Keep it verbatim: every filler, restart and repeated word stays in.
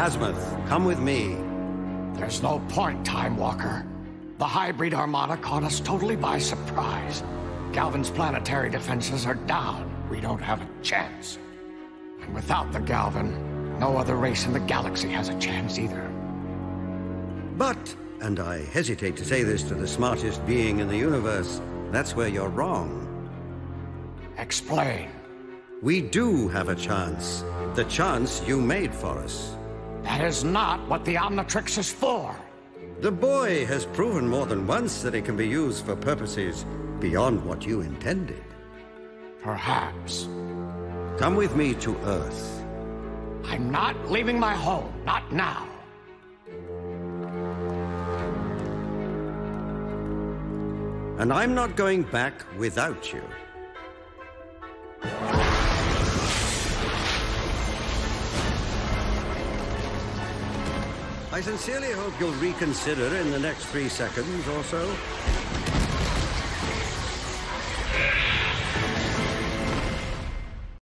Azimuth, come with me. There's no point, Time Walker. The Highbreed Armada caught us totally by surprise. Galvan's planetary defenses are down. We don't have a chance. And without the Galvan, no other race in the galaxy has a chance either. But, and I hesitate to say this to the smartest being in the universe, that's where you're wrong. Explain. We do have a chance. The chance you made for us. That is not what the Omnitrix is for. The boy has proven more than once that it can be used for purposes beyond what you intended. Perhaps. Come with me to Earth. I'm not leaving my home, not now. And I'm not going back without you. I sincerely hope you'll reconsider in the next three seconds or so.